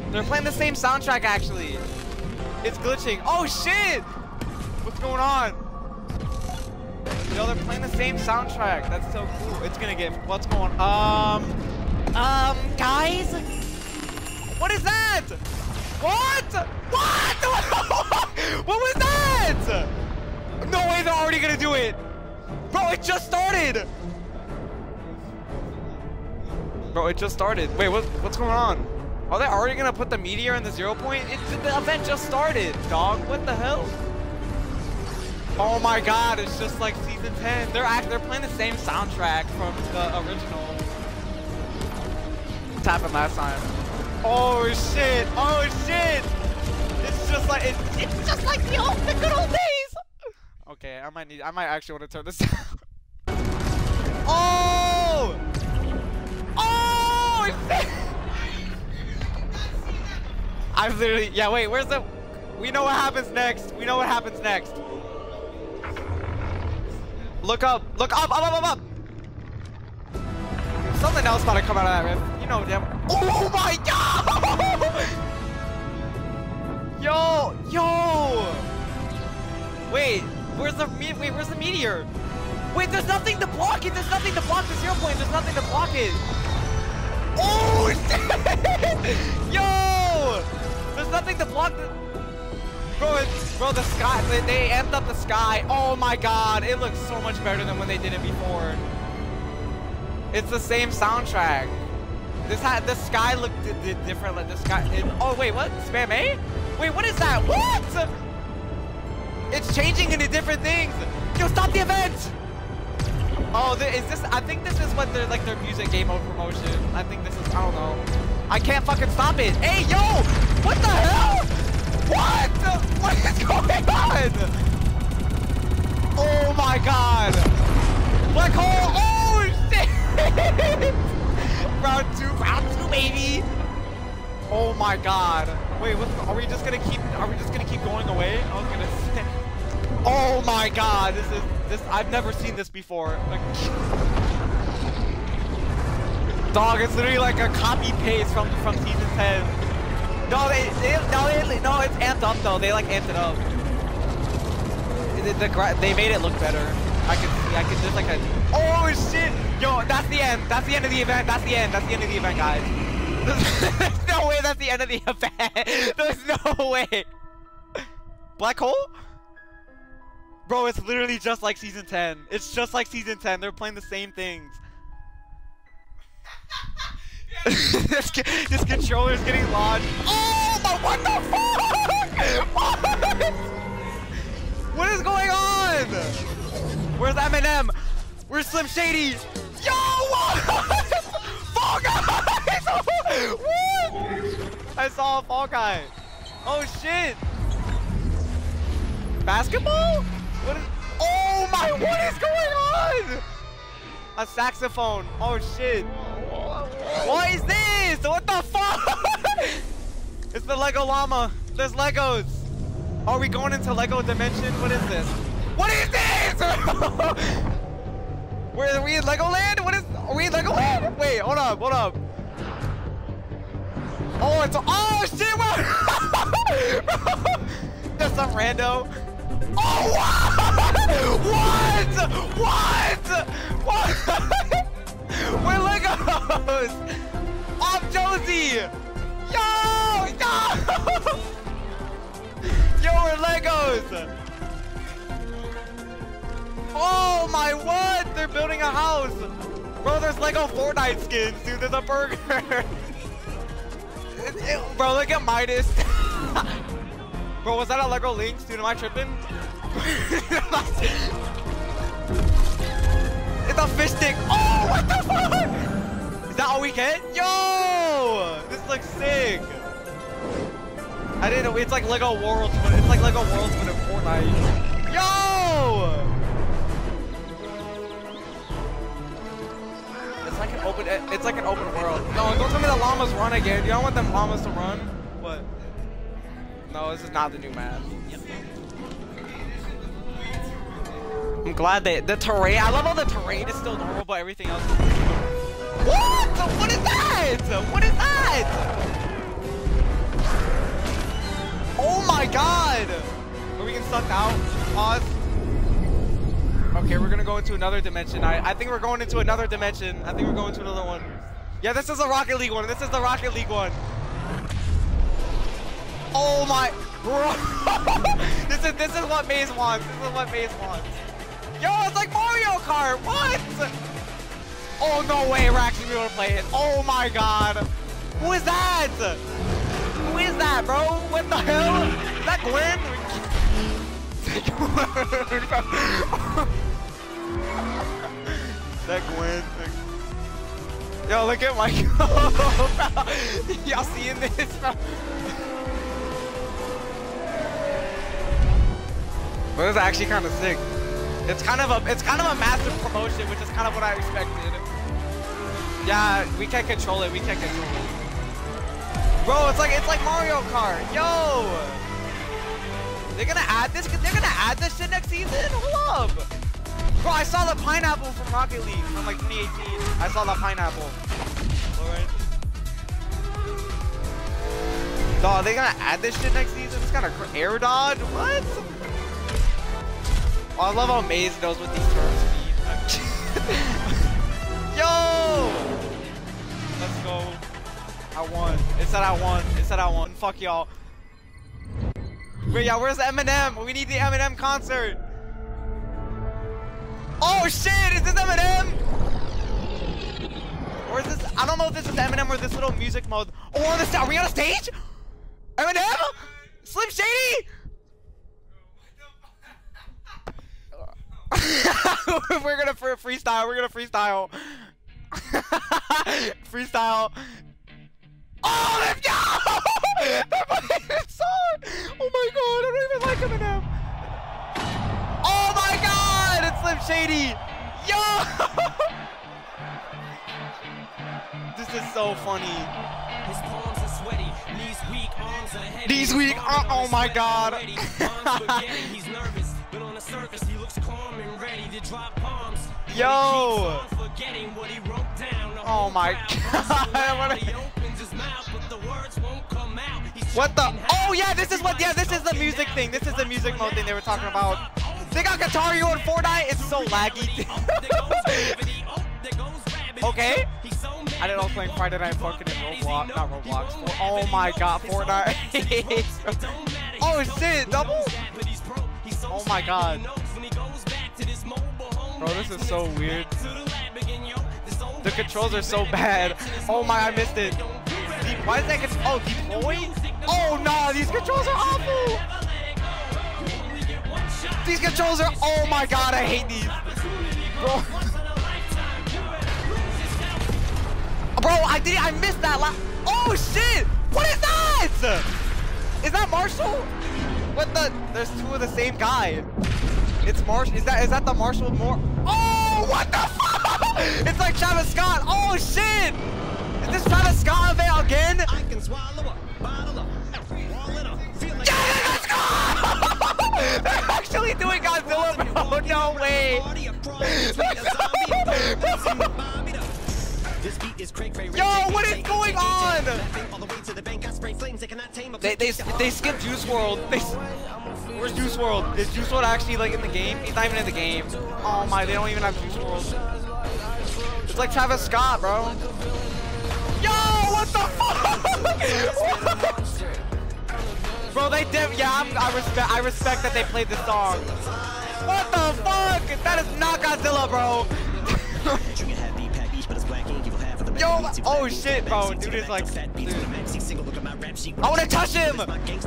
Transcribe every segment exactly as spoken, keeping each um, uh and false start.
They're playing the same soundtrack, actually. It's glitching. Oh, shit! What's going on? Yo, they're playing the same soundtrack. That's so cool. It's gonna get... What's going on? Um... Um, guys? What is that? What? What? What was that? No way they're already gonna do it. Bro, it just started. Bro, it just started. Wait, what, what's going on? Are they already gonna put the meteor in the zero point? It, the event just started, dog. What the hell? Oh my god, it's just like season ten. They're act they're playing the same soundtrack from the original. What happened last time? Oh shit! Oh shit! It's just like it's, it's just like the old the good old days. Okay, I might need I might actually want to turn this down. Oh! Oh shit! I've literally, yeah, wait, where's the, we know what happens next. We know what happens next. Look up, look up, up, up, up, up. Something else about to come out of that rift. You know, damn. Oh my god! Yo, yo! Wait, where's the, wait, where's the meteor? Wait, there's nothing to block it. There's nothing to block the zero point. There's nothing to block it. Oh, shit! Yo! There's nothing to block the... Bro, it's, bro, the sky, they, they amped up the sky. Oh my god, it looks so much better than when they did it before. It's the same soundtrack. This had, the sky looked different, like the sky, it, oh wait, what? Spam A? Wait, what is that? What? It's changing into different things. Yo, stop the event! Oh, is this, I think this is what they're, like their music game mode promotion. I think this is, I don't know. I can't fucking stop it. Hey, yo! What the hell? What? What is going on? Oh my god. Black hole. Oh shit. Round two, round two, baby. Oh my god. Wait, what, are we just gonna keep, are we just gonna keep going away? I was gonna say. Oh my god, this is, this, I've never seen this before. Like, dog, it's literally like a copy paste from from season ten. No, they, they no, they, no, it's amped up though. They like amped it up. The, the, the, they made it look better. I can see. I can just like a. Oh shit! Yo, that's the end. That's the end of the event. That's the end. That's the end of the event, guys. There's no way that's the end of the event. There's no way. Black hole? Bro, it's literally just like season ten. It's just like season ten. They're playing the same things. this, this controller's getting launched. Oh, but what the fuck? What? What is going on? Where's Eminem? Where's Slim Shady? Yo, what? Fall Guys! What? I saw a Fall Guy. Oh shit. Basketball? What is? Oh my! What is going on? A saxophone. Oh shit. What is this? What the fuck? It's the Lego llama. There's Legos. Are we going into Lego dimension? What is this? What is this? Where are we in Legoland? What is? Are we in Legoland? Wait, hold up, hold up. Oh, it's oh shit! What? There's some rando. Oh what? What? What? What? We're Legos! I'm Josie! Yo! Yo! Yo, we're Legos! Oh my what? They're building a house! Bro, there's Lego Fortnite skins, dude. There's a burger. It, it, bro, look at Midas. Bro, was that a Lego Lynx, dude? Am I tripping? It's a fish stick. Oh, what the fuck? Is that all we get? Yo! This looks sick. I didn't know. It's like Lego Worlds, but it's like Lego Worlds, but in Fortnite. Yo! It's like an open. It's like an open world. No, don't tell me the llamas run again. You don't want them llamas to run. What? No, this is not the new map. I'm glad they, the terrain, I love how the terrain is still normal, but everything else is... What? What is that? What is that? god! Are we getting sucked out? Pause. Okay, we're gonna go into another dimension. I, I think we're going into another dimension. I think we're going to another one. Yeah, this is the Rocket League one. This is the Rocket League one. Oh my, bro. this is this is what Maze wants. This is what Maze wants. Yo, it's like Mario Kart. What? Oh no way, we're actually able to play it. Oh my god. Who is that? Who is that, bro? What the hell? Is that Gwen? That Gwen. Yo, look at Michael. Y'all seeing this, bro? But it's actually kind of sick. It's kind of a it's kind of a massive promotion, which is kind of what I expected. Yeah, we can't control it. We can't control it. Bro, it's like it's like Mario Kart. Yo, they're gonna add this. They're gonna add this shit next season. Hold up. Bro, I saw the pineapple from Rocket League from like twenty eighteen. I saw the pineapple. Alright. Dog, they gonna add this shit next season? It's kind of air dodge. What? Oh, I love how Maze knows what these terms mean. Yo! Let's go. I won. It said I won. It said I won. Fuck y'all. Wait, yeah, where's the Eminem? We need the Eminem concert. Oh shit! Is this Eminem? Or is this? I don't know if this is Eminem or this little music mode. Oh, on the stage. Are we on a stage? Eminem? Slim Shady? We're gonna for freestyle. We're gonna freestyle. Freestyle. Oh, let's go! They're playing this song. Oh my god, I don't even like Eminem. Oh my god, it's Slim Shady. Yo! This is so funny. His palms are sweaty, knees weak, arms are heavy. Knees weak. Oh, oh my god. He's nervous, but on the surface he looks calm and ready to drop bombs. Yo! Oh my god. What the? Oh yeah, this is what? Yeah, this is the music thing. This is the music mode thing they were talking about. They got Guitar Hero in Fortnite. It's so laggy. Okay. I didn't know I was playing Friday Night Funkin' in Roblox, not Roblox. Oh my god, Fortnite. Oh shit, double? Oh my god. Bro, this is so weird. The controls are so bad. Oh my, I missed it. Deep, why is that? Oh, deploy? Oh no, these controls are awful. These controls are. Oh my god, I hate these. Bro. Bro, I did. I missed that. La oh shit! What is that? Is that Marshall? What the? There's two of the same guy. It's Marshall. Is that? Is that the Marshall more? Oh, what the fuck? It's like Travis Scott. Oh shit! Is this Travis Scott avail again? I can swallow up, bottle up, roll it up. Yeah, let's go! They're actually doing Godzilla, bro. No way. Yo, what is going on? They they they skipped Juice world. They, where's Juice world? Is Juice world actually like in the game? He's not even in the game. Oh my, they don't even have Juice world. It's like Travis Scott, bro. Yo, what the fuck? Bro, they did. Yeah, I'm, I respect. I respect that they played this song. What the fuck? That is not Godzilla, bro. Yo, oh shit, bro. Dude is like, dude. I wanna touch him!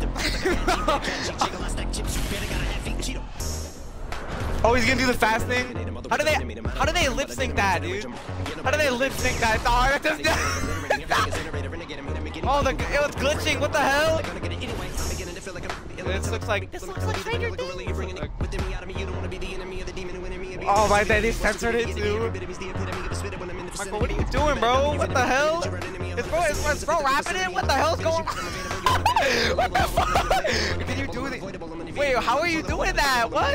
Oh, he's gonna do the fast thing? How do they, how do they lip sync that, dude? How do they lip sync that? Oh, that does, oh, the, it was glitching, what the hell? This looks like, this looks like Stranger Things. Oh, my god, they censored it too. Michael, what are you doing, bro? What the hell? Is bro, is, is bro rapping it? What the hell's going on? What the fuck? Did you do it? Wait, how are you doing that? What?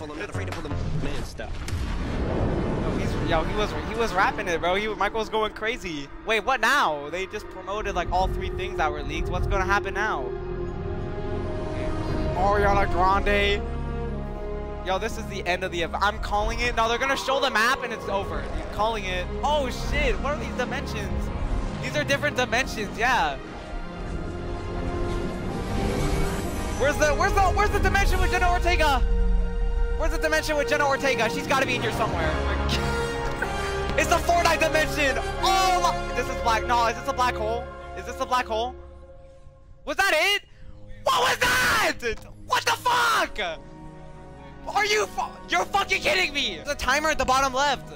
Yo, he's, yo, he was he was rapping it, bro. He Michael was going crazy. Wait, what now? They just promoted like all three things that were leaked. What's gonna happen now? Ariana Grande. Yo, this is the end of the event. I'm calling it. No, they're gonna show the map and it's over. I'm calling it. Oh shit, what are these dimensions? These are different dimensions, yeah. Where's the, where's the, where's the dimension with Jenna Ortega? Where's the dimension with Jenna Ortega? She's gotta be in here somewhere. It's the Fortnite dimension. Oh my, this is black. No, is this a black hole? Is this a black hole? Was that it? What was that? What the fuck? Are you fu You're fucking kidding me! There's a timer at the bottom left.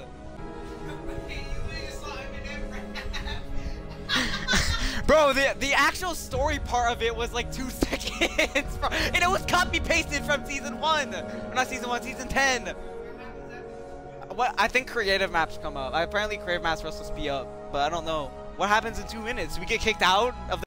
Bro, the the actual story part of it was like two seconds, bro. And it was copy pasted from season one. Or not season one, season ten. What? I think creative maps come up. Apparently creative maps are supposed to be up, but I don't know. What happens in two minutes? We get kicked out of the